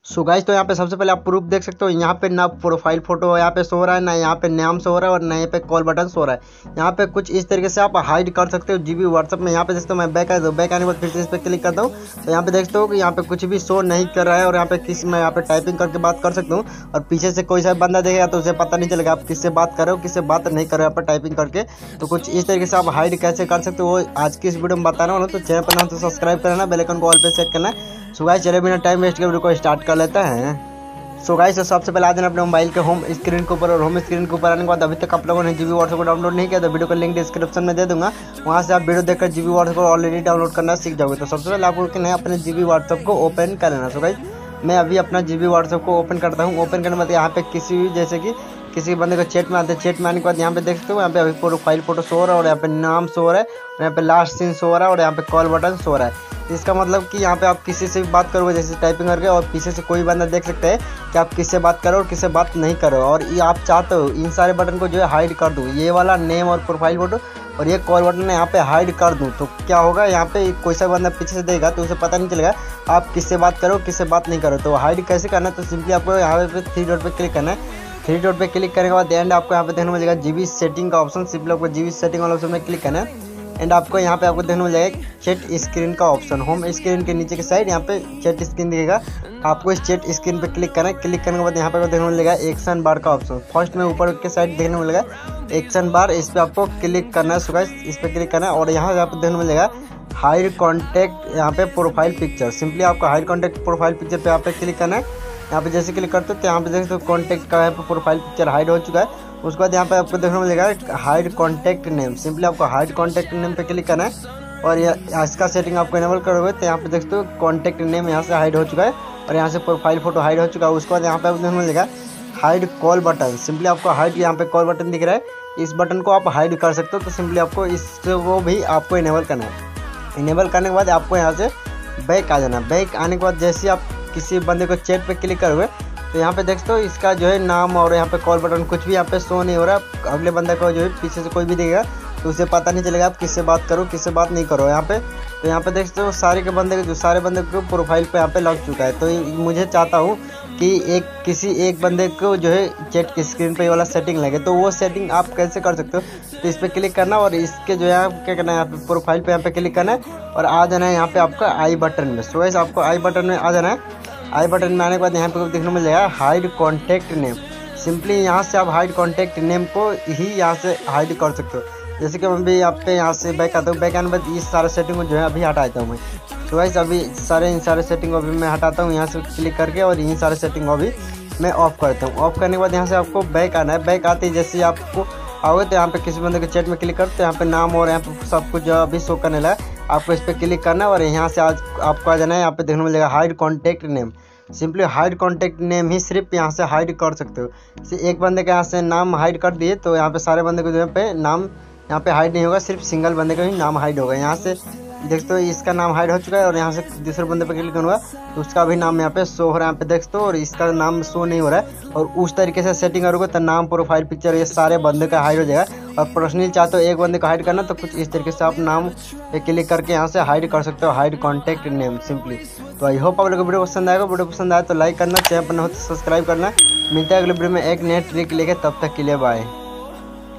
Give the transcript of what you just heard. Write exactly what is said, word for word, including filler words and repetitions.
So guys, तो यहाँ पे सबसे पहले आप प्रूफ देख सकते हो। यहाँ पे ना प्रोफाइल फोटो यहाँ पे शो हो रहा है, ना यहाँ पे नाम शो हो रहा है और ना यहाँ पे कॉल बटन शो हो रहा है। यहाँ पे कुछ इस तरीके से आप हाइड कर सकते हो जीबी व्हाट्सएप में। यहाँ पे देखते हो मैं बैक आ जाऊँ, बैक आने के बाद फिर से इस पर क्लिक करता हूँ तो यहाँ पे देखते हो कि यहाँ पे कुछ भी शो नहीं कर रहा है और यहाँ पे किस मैं यहाँ पे टाइपिंग करके बात कर सकता हूँ और पीछे से कोई सा बंदा देखेगा तो उसे पता नहीं चलेगा आप किससे बात कर रहे हो, किससे बात नहीं कर रहे हो यहाँ पर टाइपिंग करके। तो कुछ इस तरीके से आप हाइड कैसे कर सकते हो वो आज की इस वीडियो में बताना वाला। तो चैनल पर नाम तो सब्सक्राइब करना, बेल आइकन को ऑल पे सेट करना। सो गाइस, चलिए बिना टाइम वेस्ट के वीडियो को स्टार्ट कर लेते हैं। सो गाइस, तो सबसे पहले आ जाना अपने मोबाइल के होम स्क्रीन के ऊपर और होम स्क्रीन के ऊपर आने के बाद अभी तक आप लोगों ने जीबी व्हाट्सएप को डाउनलोड नहीं किया तो वीडियो का लिंक डिस्क्रिप्शन में दे दूंगा, वहां से आप वीडियो देखकर जीबी व्हाट्सएप को ऑलरेडी डाउनलोड करना सीख जाओगे। तो सबसे पहले आपको क्या है, अपने जीबी व्हाट्सएप को ओपन कर लेना। सो गाइस, मैं अभी अपना जीबी व्हाट्सएप को ओपन करता हूँ। ओपन करने के बाद यहाँ पे किसी भी जैसे कि किसी बंदे को चैट में आते हैं, चैट में आने के बाद यहाँ पे देख सकते हो यहाँ पे अभी प्रोफाइल फोटो शो हो रहा है और यहाँ पे नाम शो हो रहा है और यहाँ पे लास्ट सीन शो हो रहा है और यहाँ पे कॉल बटन शो हो रहा है। इसका मतलब कि यहाँ पे आप किसी से भी बात करोगे जैसे टाइपिंग करके और पीछे से कोई बंदा देख सकता है कि आप किससे बात करो और किससे बात नहीं करो। और ये आप चाहते हो इन सारे बटन को जो है हाइड कर दूँ, ये वाला नेम और प्रोफाइल फोटो और ये कॉल बटन यहाँ पे हाइड कर दूँ, तो क्या होगा यहाँ पे कोई सा बंदा पीछे से देगा तो उसे पता नहीं चलेगा आप किससे बात करो किससे बात नहीं करो। तो हाइड कैसे करना है, तो सिंपली आपको यहाँ पे थ्री डॉट पे क्लिक करना है। थ्री डॉट पे क्लिक करने के बाद एंड आपको यहाँ पे देखने मिलेगा जीबी सेटिंग का ऑप्शन। सिंपली आपको जीबी सेटिंग वाला ऑप्शन में क्लिक करना है एंड आपको यहाँ पे आपको देखने मिल जाएगा चैट स्क्रीन का ऑप्शन। होम स्क्रीन के नीचे के साइड यहाँ पे चैट स्क्रीन दिखेगा, आपको इस चैट स्क्रीन पे क्लिक करना है। क्लिक करने के बाद यहाँ पे आपको देखने मिलेगा एक्शन बार का ऑप्शन। फर्स्ट में ऊपर के साइड देखने मिलेगा एक्शन बार, इस पर आपको क्लिक करना है। सो गाइस, इस पर क्लिक करना है और यहाँ पे आपको देखने मिलेगा हाइड कॉन्टैक्ट यहाँ पे प्रोफाइल पिक्चर। सिंपली आपको हाइड कॉन्टैक्ट प्रोफाइल पिक्चर पे यहाँ पे क्लिक करना है। यहाँ पे जैसे क्लिक करते हो तो यहाँ पे देखते हो कॉन्टैक्ट का यहाँ पे प्रोफाइल पिक्चर हाइड हो चुका है। उसके बाद यहाँ पे आपको देखने मिलेगा हाइड कॉन्टैक्ट नेम। सिंपली आपको हाइड कॉन्टैक्ट नेम पे क्लिक करना है और यह इसका सेटिंग आपको इनेबल करोगे तो यहाँ पे देखते हो कॉन्टैक्ट नेम यहाँ से हाइड हो चुका है और यहाँ से प्रोफाइल फोटो हाइड हो चुका है। उसके बाद यहाँ पे आपको देखने मिलेगा हाइड कॉल बटन। सिंपली आपको हाइड यहाँ पे कॉल बटन दिख रहा है, इस बटन को आप हाइड कर सकते हो। तो सिंपली आपको इसको भी आपको इनेबल करना है। इनेबल करने के बाद आपको यहाँ से बैक आ जाना। बैक आने के बाद जैसे आप किसी बंदे को चैट पे क्लिक करोगे तो यहाँ पे देखते हो इसका जो है नाम और यहाँ पे कॉल बटन कुछ भी यहाँ पे शो नहीं हो रहा। अगले बंदे को जो है पीछे से कोई भी देगा तो उसे पता नहीं चलेगा आप किससे बात करो किससे बात नहीं करो यहाँ पे। तो यहाँ पे देखते हो सारे के बंदे जो सारे बंदे को प्रोफाइल पे यहाँ पे लग चुका है। तो मुझे चाहता हूँ कि एक किसी एक बंदे को जो है चैट की स्क्रीन पे वाला सेटिंग लगे, तो वो सेटिंग आप कैसे कर सकते हो। तो इस पर क्लिक करना और इसके जो है क्या करना है, यहाँ पे प्रोफाइल पे यहाँ पे क्लिक करना है और आ जाना है यहाँ पे आपका आई बटन में। सो गाइस, आपको आई बटन में आ जाना है। आई बटन में आने के बाद यहाँ पे देखने मिल जाएगा हाइड कॉन्टैक्ट नेम। सिंपली यहाँ से आप हाइड कॉन्टैक्ट नेम को ही यहाँ से हाइड कर सकते हो। जैसे कि मैं भी आप पे यहाँ से बैक आता हूँ, बैक आने के बाद इस सारे सेटिंग को जो है अभी हटाता हूँ मैं। तो गाइस, अभी सारे इन सारे सेटिंग को अभी मैं हटाता हूँ यहाँ से क्लिक करके और इन सारे सेटिंग को अभी मैं ऑफ करता हूँ। ऑफ करने के बाद यहाँ से आपको बैक आना है। बैक आते ही जैसे आपको आओगे तो यहाँ पे किसी बंदे के चैट में क्लिक करते तो यहाँ पे नाम और यहाँ पे सब कुछ जो अभी शो करने लगा, आपको इस पर क्लिक करना है और यहाँ से आज आपको आ जाना है। यहाँ पे देखने मिलेगा hide contact name. Simply hide contact name ही सिर्फ यहाँ से हाइड कर सकते हो। एक बंदे का यहाँ से नाम हाइड कर दिए तो यहाँ पे सारे बंदे को जो पे नाम यहाँ पे हाइड नहीं होगा, सिर्फ सिंगल बंदे का ही नाम हाइड होगा। यहाँ से देखते हो इसका नाम हाइड हो चुका है और यहाँ से दूसरे बंदे पे क्लिक करूँगा तो उसका भी नाम यहाँ पे शो हो रहा है, यहाँ पे देखते हो, और इसका नाम शो नहीं हो रहा है। और उस तरीके से सेटिंग करोगे तो नाम प्रोफाइल पिक्चर ये सारे बंदे का हाइड हो जाएगा। और पर्सनली चाहते हो एक बंदे को हाइड करना तो कुछ इस तरीके से आप नाम पे क्लिक करके यहाँ से हाइड कर सकते हो, हाइड कॉन्टैक्ट नेम सिंपली। तो आई होप आप लोगों को वीडियो पसंद आएगा। वीडियो पसंद आए तो लाइक करना, चैनल पर न हो तो सब्सक्राइब करना। मिलता है अगले वीडियो में एक नए ट्रिक लेके, तब तक के लिए बाय।